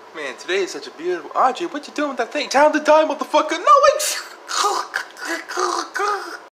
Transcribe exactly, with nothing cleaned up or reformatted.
Man, today is such a beautiful... Audrey, what you doing with that thing? Time to die, motherfucker! No, wait!